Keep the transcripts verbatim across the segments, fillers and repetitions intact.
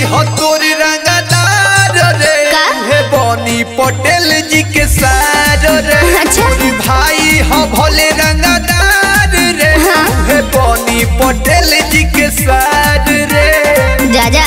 हो तोर रंगदार रे उहे बनी पटेल जी के सार रे। अच्छा। तोर भाई हो भोले रंगदार रे उहे बनी पटेल जी के सार रे। जा जा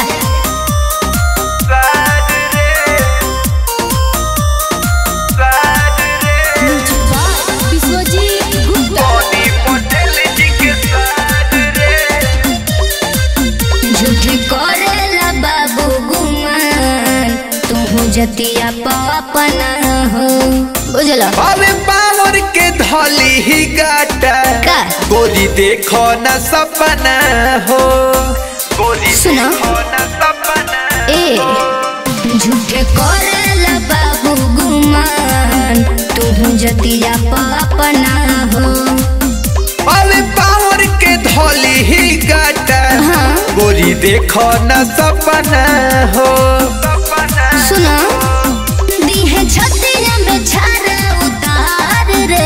जतिया पापना हो बुझला। अरे पावर के धली ही गाटा गोरी देखो न सपना हो। गोरी सुनो न सपना ए झूठे करेला बाबू गुमान तू जतिया पापना हो। अरे पावर के धली ही गाटा गोरी देखो न सपना हो। सुनो दीहे छतिया में छारा उतार रे।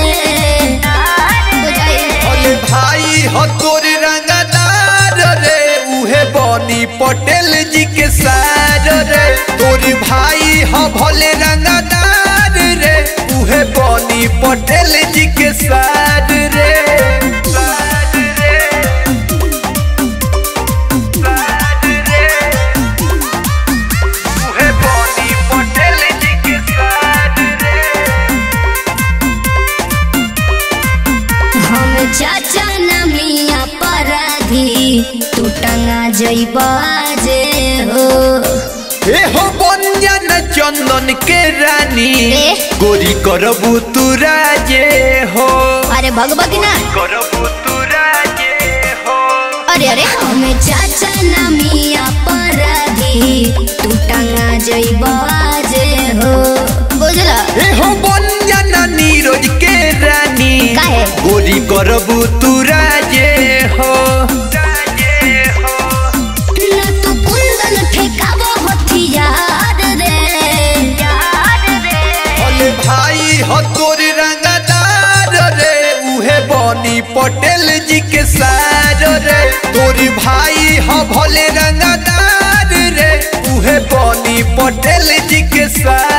अरे भाई हो तोर रंगदार रे उहे बनी पटेल जी के सार रे। तोर भाई हो भोले रंगदार रे उहे बनी पटेल जी के सार रे। चाचा नमिया पराधी तू टंगा जइबाजे हो। ए हो बंजन चंदन के रानी गोरी करबू तू राजे हो। अरे भगभग ना करबू तू राजे हो। अरे अरे हमें चाचा नमिया पराधी तू टंगा जइबाजे हो बुझला। ए हो बंजन नीरज के रानी काहे गोरी करबू तू राजे हो। राजे हो ना तू कुंदन ठेकाबो हथियार रे। यार रे अरे भाई हो तोर रंगदार रे उहे बनी पटेल जी के सार रे। तोर भाई हो भोले रंगदार रे उहे बनी पटेल जी के सार।